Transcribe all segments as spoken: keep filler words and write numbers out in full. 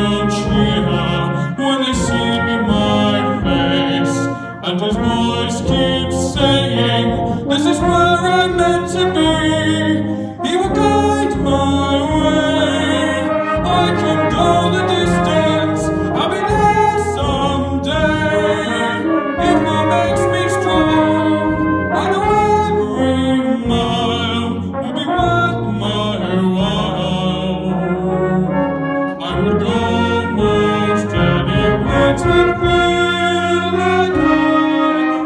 will cheer when they see my face, and his voice keeps saying, this is where I'm meant to be. He will guide my way. I can go the distance. I'll be there someday. If he makes me strong, I know every mile will be worth my while. I would go most anywhere to feel like I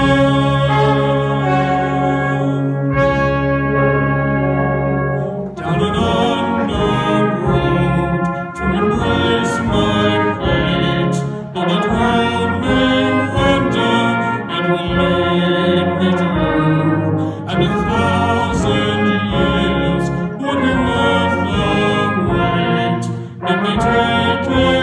belong. Down an unknown road to embrace my fate, though that road may wander, it will lead me to, and a thousand years would be worth the wait. Let me take it.